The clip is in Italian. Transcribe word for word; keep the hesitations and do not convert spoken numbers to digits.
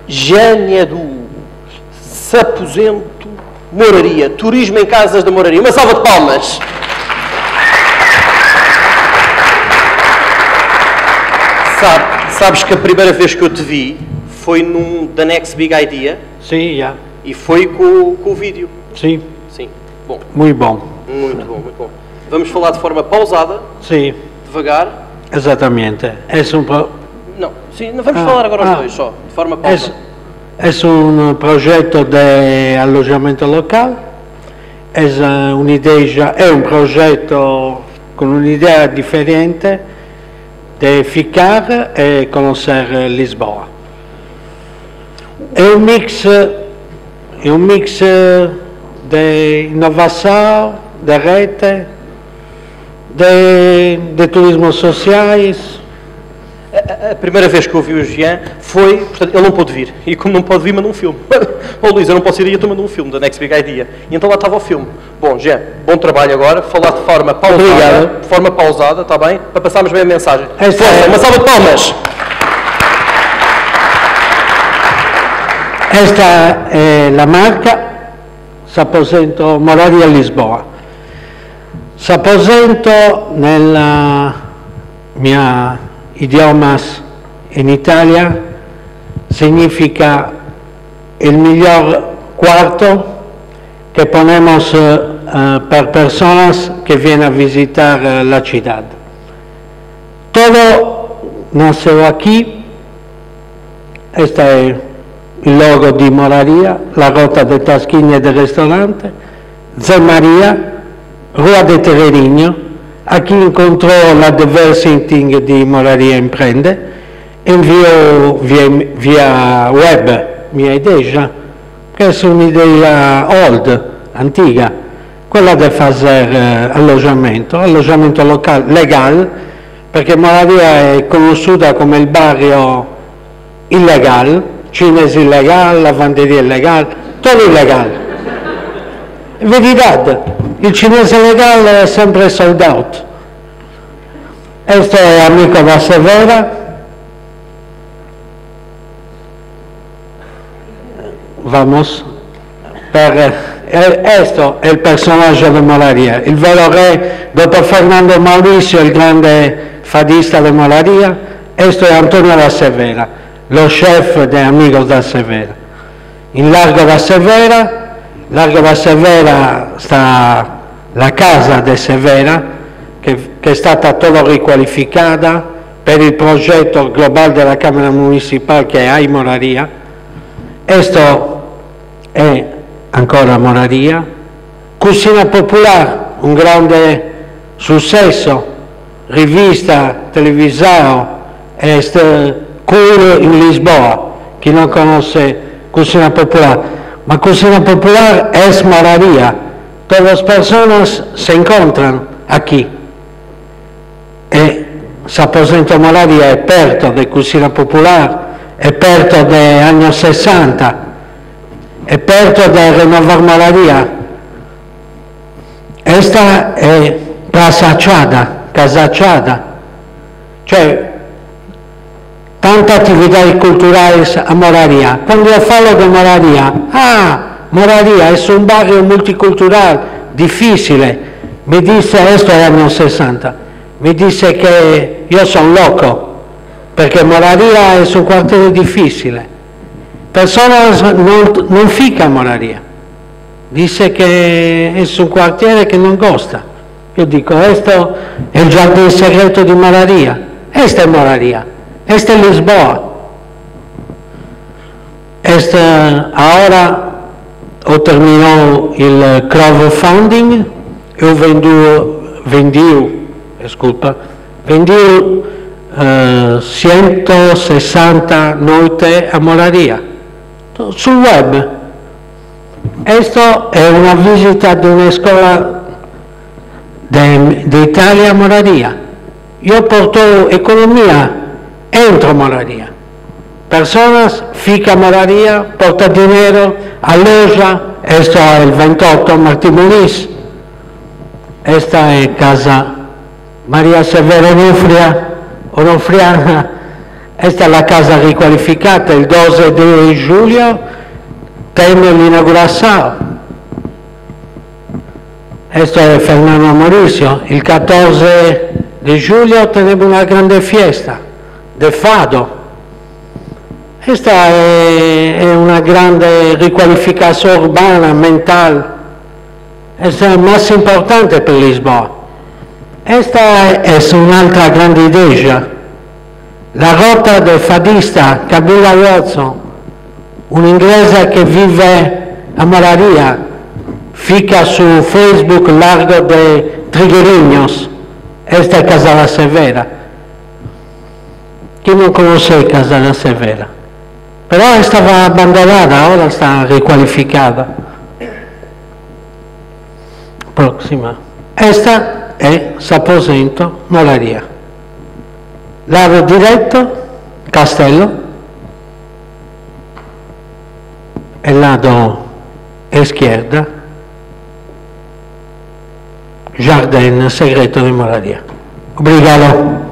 Jânia do Saposento, Moraria, turismo em casas da Moraria. Uma salva de palmas. Sabe, sabes que a primeira vez que eu te vi foi num The Next Big Idea? Sim, já. E foi com, com o vídeo? Sim. Sim. Bom. Muito bom. Muito bom, muito bom. Vamos falar de forma pausada. Sim. Devagar. Exatamente. É um pro... Não, sim, não vamos ah, falar agora os ah, dois só, de forma pausada. É, é um projeto de alojamento local. É uma ideia, é um projeto com uma ideia diferente de ficar e conhecer Lisboa. É um mix, é um mix de inovação, de rede, de, de turismo sociais. A, a primeira vez que eu vi o Jean foi, portanto, ele não pôde vir, e como não pode vir, manda um filme. Ó Luís, eu não posso ir aí, eu estou mandando um filme da Next Big Idea. E então lá estava o filme. Bom, Jean, bom trabalho agora, falar de forma pausada, Obrigado. de forma pausada, está bem? Para passarmos bem a mensagem. Força, é... uma salva de palmas! Esta è la marca S'Aposento Moraria Lisboa. S'Aposento nel mio idioma in Italia significa il miglior cuarto que ponemos uh, per personas que vienen a visitar uh, la ciudad. Todo nació aquí. Esta è il logo di Moraria, la rota de taschine del ristorante, Zé Maria, Rua de Terreirinho. Aqui encontrou la diversity di Moraria Imprende, enviou via, via web mia idea, che è un'idea old, antica, quella di fare eh, alloggiamento, alloggiamento locale, legale, perché Moraria è conosciuta come il barrio illegale, cinese illegale, lavanderia illegale, tutto illegale. Verità, il cinese legale è sempre sold out. Questo è amico da Severa. Vamos. Per, questo è il personaggio di Moraria, il vero re, dopo Fernando Maurizio, il grande fadista di Moraria. Questo è Antonio da Severa, lo chef de Amigos da Severa. In Largo da Severa, Largo da Severa sta la casa de Severa, che, che è stata tutta riqualificata per il progetto globale della Camera Municipale che è Ai Moraria. Questo è ancora Moraria. Cucina Popolare, un grande successo, rivista televisiva, è Cool in Lisboa. Chi non conosce Cucina Popolare, ma Cucina Popular es Moraria. Todas las personas se encuentran aquí. E S'Aposento Moraria è aperto di Cucina Popular, è aperto degli anni sessanta, è aperto di Rinnovare Moraria. Questa è Casa Ciada, Casa Ciada, cioè tante attività culturali a Moraria. Quando io parlo di Moraria, ah, Moraria è un barrio multiculturale, difficile. Mi disse, questo è negli anni sessanta, mi disse che io sono loco, perché Moraria è un quartiere difficile. Persone non, non fica a Moraria. Disse che è un quartiere che non costa. Io dico, questo è il giardino segreto di Moraria. Questa è Moraria. Esta es Lisboa. Esta, ahora ho terminato il crowdfunding e ho venduto, vendido, disculpa, vendido uh, centosessanta notti a Moraria sul web. Questa è una visita di una scuola d'Italia a Moraria. Io porto economia entro Moraria. Personas fica Moraria, porta dinero, alloja. Esto è il ventotto Martí Muniz. Esta è casa Maria Severa Onofria, Onofriana. Esta è la casa riqualificata, il doce di giugno tiene l'inaugurazione. Questo è Fernando Mauricio, il quattordici di giugno teniamo una grande fiesta del fado. Questa è, è una grande riqualificazione urbana, mentale, questa è la più importante per Lisboa. Questa è un'altra grande idea, la rotta del fadista Camilla Watson, un inglese che vive a Molaria, fica su Facebook Largo de Triguerinhos, questa è Casa Severa. Chi non conosce Casa Severa? Però stava abbandonata, ora sta riqualificata. Prossima. Questa è Saposento, Molaria. Lago diretto, castello, e lato esquerda, Jardin segreto di Molaria. Obrigado.